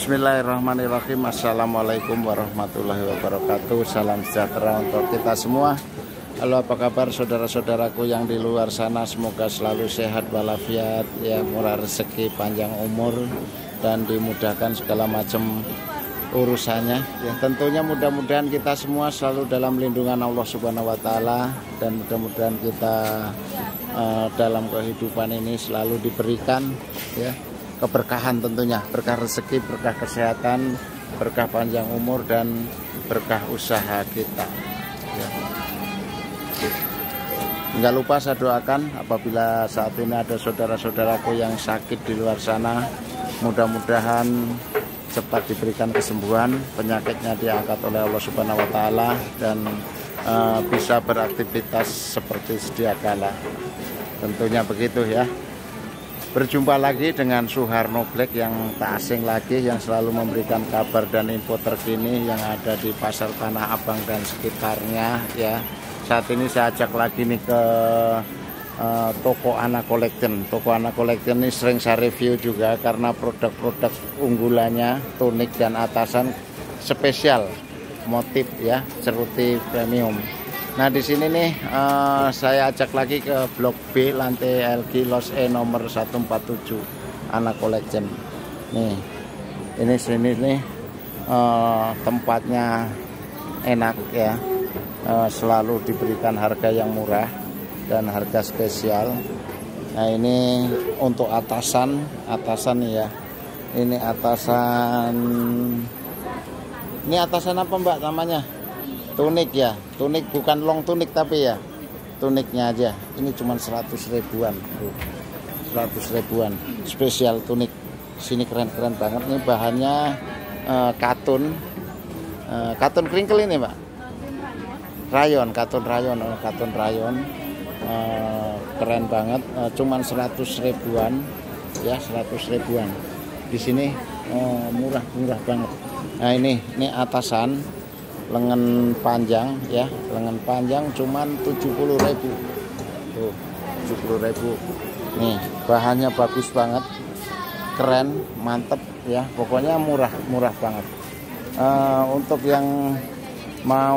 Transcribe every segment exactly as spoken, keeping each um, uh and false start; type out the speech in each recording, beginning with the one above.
Bismillahirrahmanirrahim. Assalamualaikum warahmatullahi wabarakatuh. Salam sejahtera untuk kita semua. Halo, apa kabar saudara-saudaraku yang di luar sana? Semoga selalu sehat walafiat, ya, murah rezeki, panjang umur, dan dimudahkan segala macam urusannya. Ya, tentunya mudah-mudahan kita semua selalu dalam lindungan Allah Subhanahu wa taala, dan mudah-mudahan kita uh, dalam kehidupan ini selalu diberikan, ya, keberkahan, tentunya berkah rezeki, berkah kesehatan, berkah panjang umur, dan berkah usaha kita, ya. Nggak lupa saya doakan apabila saat ini ada saudara-saudaraku yang sakit di luar sana, mudah-mudahan cepat diberikan kesembuhan, penyakitnya diangkat oleh Allah Subhanahu wa taala, dan uh, bisa beraktivitas seperti sedia kala. Tentunya begitu, ya. Berjumpa lagi dengan Suharno Black yang tak asing lagi, yang selalu memberikan kabar dan info terkini yang ada di pasar Tanah Abang dan sekitarnya, ya. Saat ini saya ajak lagi nih ke uh, toko Ana Collection. Toko Ana Collection ini sering saya review juga karena produk-produk unggulannya, tunik dan atasan spesial motif, ya, ceruti premium. Nah, di sini nih uh, saya ajak lagi ke Blok B, lantai L G Los E nomor seratus empat puluh tujuh Ana Collection. Nih, ini sini nih uh, tempatnya enak, ya, uh, selalu diberikan harga yang murah dan harga spesial. Nah, ini untuk atasan, atasan nih, ya. Ini atasan, ini atasan apa Mbak namanya? Tunik, ya, tunik, bukan long tunik tapi ya tuniknya aja. Ini cuma seratus ribuan, seratus ribuan, spesial tunik. Sini keren-keren banget. Ini bahannya uh, katun, uh, katun kringkel ini, Pak. Rayon, katun rayon, uh, katun rayon, uh, keren banget. Uh, cuman seratus ribuan, ya, seratus ribuan. Di sini uh, murah-murah banget. Nah, ini, ini atasan lengan panjang, ya, lengan panjang cuman tujuh puluh ribu. Tuh, tujuh puluh ribu. Nih, bahannya bagus banget, keren, mantep, ya, pokoknya murah, murah banget. Uh, untuk yang mau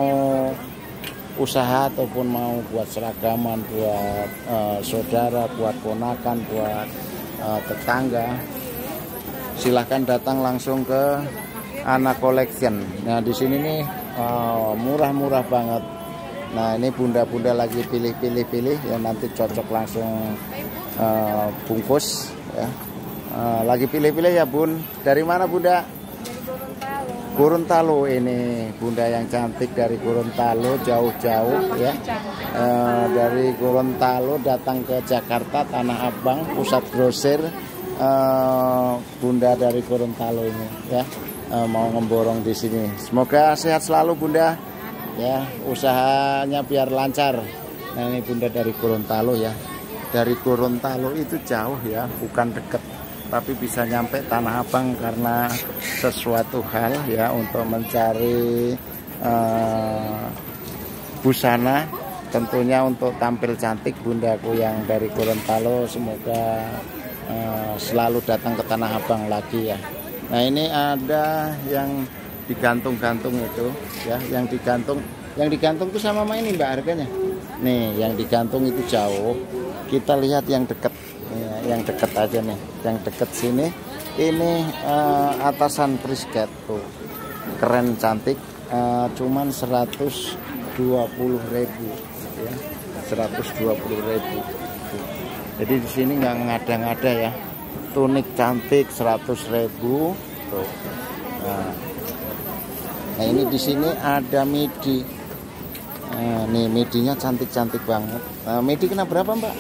usaha ataupun mau buat seragaman buat uh, saudara, buat ponakan, buat uh, tetangga, silahkan datang langsung ke Ana Collection. Nah, di sini nih murah-murah uh, banget. Nah, ini bunda-bunda lagi pilih-pilih-pilih, ya, nanti cocok langsung uh, bungkus, ya. Uh, lagi pilih-pilih, ya, Bun. Dari mana, Bunda? Gorontalo. Ini bunda yang cantik dari Gorontalo, jauh-jauh, ya. Uh, dari Gorontalo datang ke Jakarta, Tanah Abang, pusat grosir. Uh, bunda dari Gorontalo ini, ya. Uh, mau ngemborong di sini. Semoga sehat selalu, Bunda, ya, usahanya biar lancar. Nah, ini bunda dari Gorontalo, ya. Dari Gorontalo itu jauh, ya, bukan deket, tapi bisa nyampe Tanah Abang karena sesuatu hal, ya, untuk mencari uh, busana, tentunya untuk tampil cantik. Bundaku yang dari Gorontalo semoga uh, selalu datang ke Tanah Abang lagi, ya. Nah, ini ada yang digantung-gantung itu, ya, yang digantung, yang digantung itu sama sama ini, Mbak, harganya. Nih, yang digantung itu jauh. Kita lihat yang deket, ya, yang deket aja nih, yang deket sini. Ini uh, atasan prisket tuh, keren, cantik, uh, cuman seratus dua puluh ribu, ya, seratus dua puluh ribu. Jadi di sini nggak ngada-ngada, ya. Tunik cantik seratus ribu. Tuh. Nah, nah, ini di sini ada midi. Nah, nih midinya cantik-cantik banget. Nah, midi kena berapa, Mbak?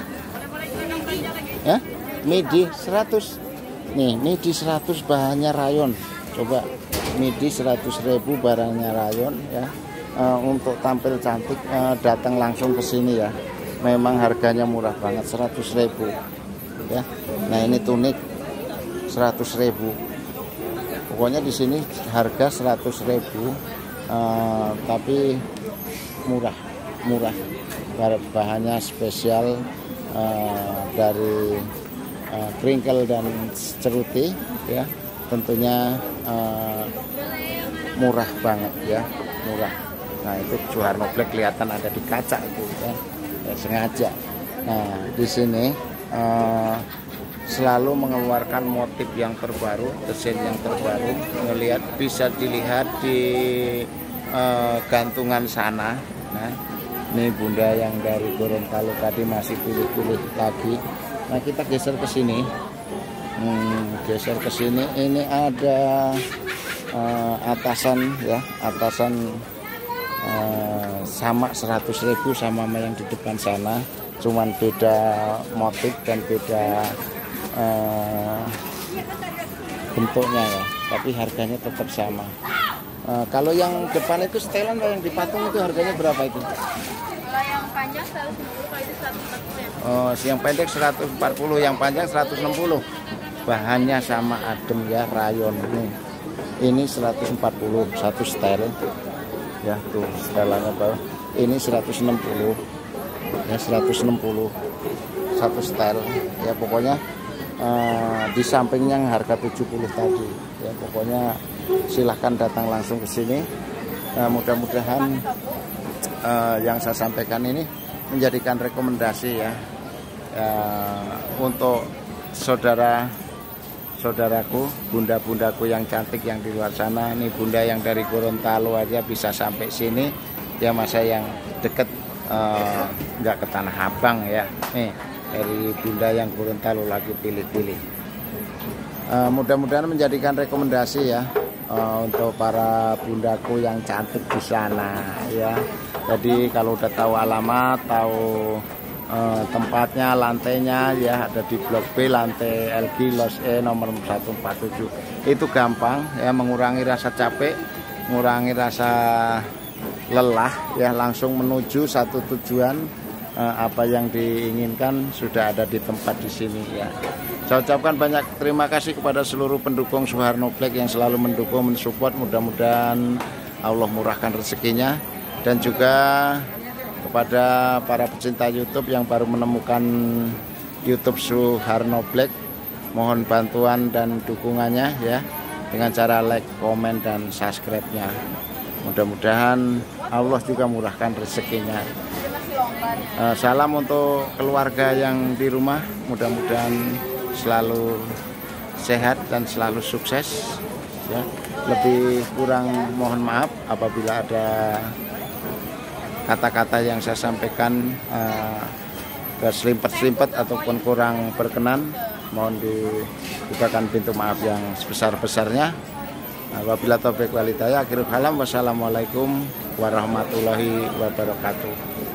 Ya? Midi seratus. Nih, midi seratus, bahannya rayon. Coba, midi seratus ribu, barangnya rayon, ya. Uh, untuk tampil cantik, uh, datang langsung ke sini, ya. Memang harganya murah banget, seratus ribu. Ya. Nah, ini tunik seratus ribu. Pokoknya di sini harga seratus ribu, uh, tapi murah, murah. Bahannya spesial, uh, dari uh, kringkel dan ceruti, ya. tentunya uh, murah banget ya, murah. Nah itu Suharno Black kelihatan ada di kaca itu ya, ya sengaja. Nah di sini uh, selalu mengeluarkan motif yang terbaru, desain yang terbaru. Melihat bisa dilihat di uh, gantungan sana. Nah ini bunda yang dari Gorontalo tadi masih pilih-pilih lagi. Nah kita geser ke sini, hmm, geser ke sini. Ini ada uh, atasan ya, atasan uh, sama seratus ribu sama yang di depan sana, cuman beda motif dan beda uh, bentuknya ya, tapi harganya tetap sama. Uh, kalau yang depan itu setelan, yang dipatung itu harganya berapa itu? Kalau yang panjang seratus enam puluh, kalau itu seratus empat puluh ya. Oh, yang pendek seratus empat puluh, yang panjang seratus enam puluh. Bahannya sama adem ya, rayon nih. Ini seratus empat puluh satu setel. Ya, tuh setelannya bawah. Ini seratus enam puluh. Ya, seratus enam puluh satu setel. Ya, pokoknya uh, di sampingnya harga tujuh puluh tadi. Ya, pokoknya silahkan datang langsung ke sini. Uh, mudah-mudahan uh, yang saya sampaikan ini menjadikan rekomendasi ya, uh, untuk saudara saudaraku, bunda-bundaku yang cantik yang di luar sana. Ini bunda yang dari Gorontalo aja bisa sampai sini ya, masa yang deket uh, nggak ke Tanah Abang ya. Nih dari bunda yang Gorontalo lagi pilih-pilih. Uh, mudah-mudahan menjadikan rekomendasi ya, uh, untuk para bundaku yang cantik di sana ya. Jadi kalau udah tahu alamat, tahu uh, tempatnya, lantainya ya, ada di Blok B, lantai L G Los E nomor seratus empat puluh tujuh. Itu gampang ya, mengurangi rasa capek, mengurangi rasa lelah ya, langsung menuju satu tujuan. Uh, apa yang diinginkan sudah ada di tempat di sini ya. Saya ucapkan banyak terima kasih kepada seluruh pendukung Suharno Black yang selalu mendukung, mensupport. Mudah-mudahan Allah murahkan rezekinya, dan juga kepada para pecinta YouTube yang baru menemukan YouTube Suharno Black, mohon bantuan dan dukungannya ya, dengan cara like, komen, dan subscribe-nya. Mudah-mudahan Allah juga murahkan rezekinya. Uh, salam untuk keluarga yang di rumah, mudah-mudahan selalu sehat dan selalu sukses ya. Lebih kurang mohon maaf apabila ada kata-kata yang saya sampaikan uh, keselimpet-selimpet ataupun kurang berkenan, mohon dibukakan pintu maaf yang sebesar-besarnya. Wabillahi taufiq wal hidayah. Akhirul kalam, wassalamualaikum warahmatullahi wabarakatuh.